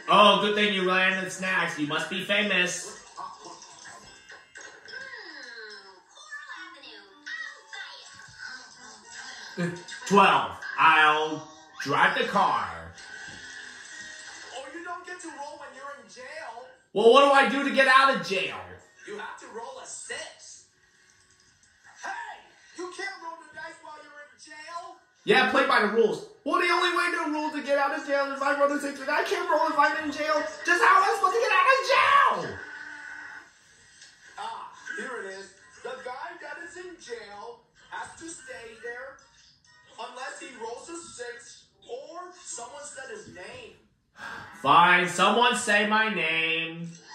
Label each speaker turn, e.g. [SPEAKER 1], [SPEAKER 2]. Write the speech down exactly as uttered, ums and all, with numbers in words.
[SPEAKER 1] Oh, good thing you landed snacks. You must be famous. Twelve. I'll drive the car.
[SPEAKER 2] Oh, you don't get to roll when you're in jail.
[SPEAKER 1] Well, what do I do to get out of jail?
[SPEAKER 2] You have to roll a six. Hey, you can't roll the dice while you're in jail.
[SPEAKER 1] Yeah, play by the rules. Well, the only way to rule to get out of jail is if I roll a six, and I can't roll if I'm in jail. Just how am I supposed to get out of jail?
[SPEAKER 2] Ah, here it is. The guy that is in jail has to stay there unless he rolls a six or someone said his name.
[SPEAKER 1] Fine, someone say my name.